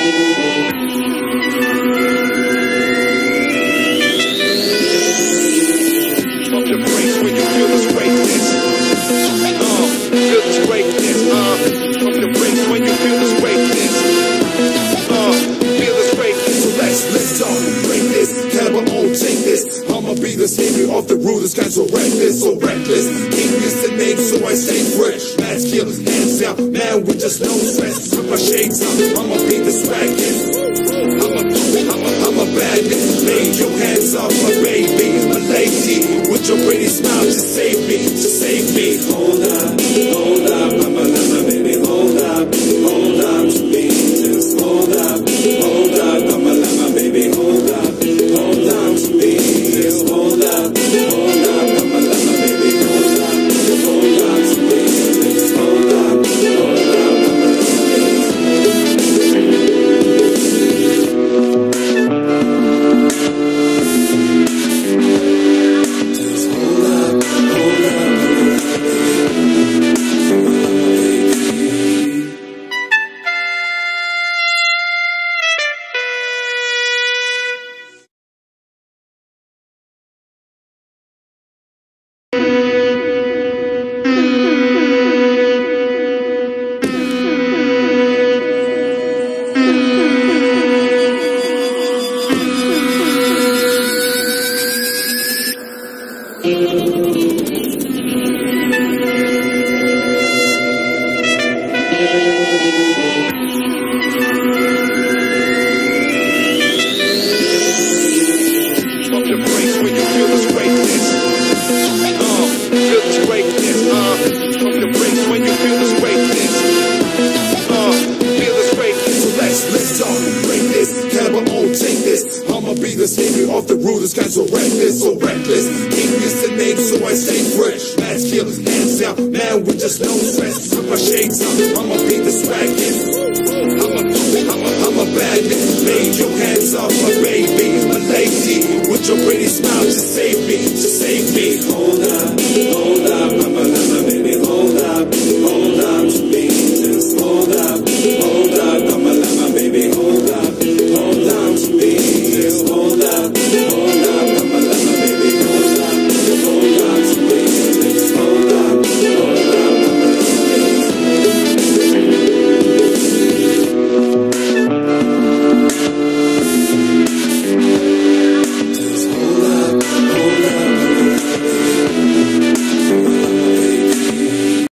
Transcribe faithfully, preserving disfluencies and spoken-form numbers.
Off the rulers, got so reckless, so reckless. King is the name, so I stay fresh. Mass killers, hands down, man with just no stress. Put my shades on, I'ma be the swaggest. I'm a, I'm a, I'm a badness. Lay your hands off my baby, my lady. With your pretty smile, just save me, just save me. Hold up, hold up, I'ma let my baby hold up, hold up to me. Just hold up, hold up, I'ma let my baby hold up, hold up to me. Just hold up. Hold up, I'ma let my baby hold up, hold up to me. Just hold up, hold up, I'ma let my just hold up, hold up, off the rulers, got so reckless, so reckless. King is the name, so I stay fresh. Mass killers, hands down, man with just no stress. Put my shades on, I'ma